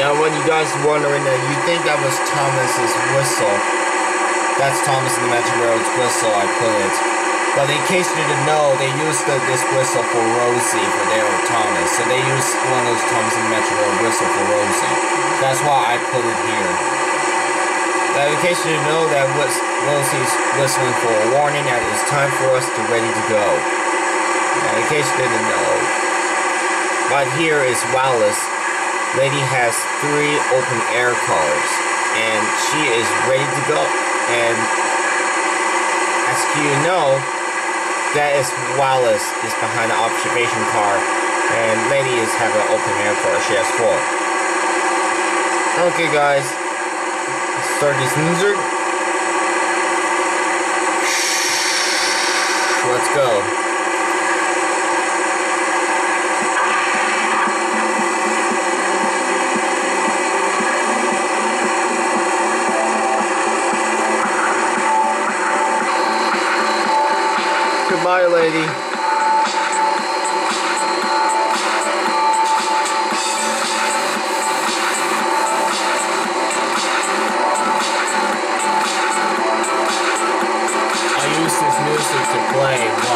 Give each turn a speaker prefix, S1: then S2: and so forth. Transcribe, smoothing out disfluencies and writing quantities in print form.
S1: When you guys wondering that you think that was Thomas's whistle, that's Thomas and the Magic Railroad's whistle, I put it. But in case you didn't know, they used this whistle for Rosie, for their Thomas. So they used one of those Thomas and the Magic Railroad whistle for Rosie. That's why I put it here. Now, in case you didn't know, that Rosie's whistling for a warning that it's time for us to ready to go. Now, in case you didn't know, right here is Wallace. Lady has 3 open air cars, and she is ready to go. And as you know, that is Wallace is behind the observation car, and Lady is having an open air car. She has 4. Okay, guys, let's start this music. Let's go. Goodbye, lady. I use this music to play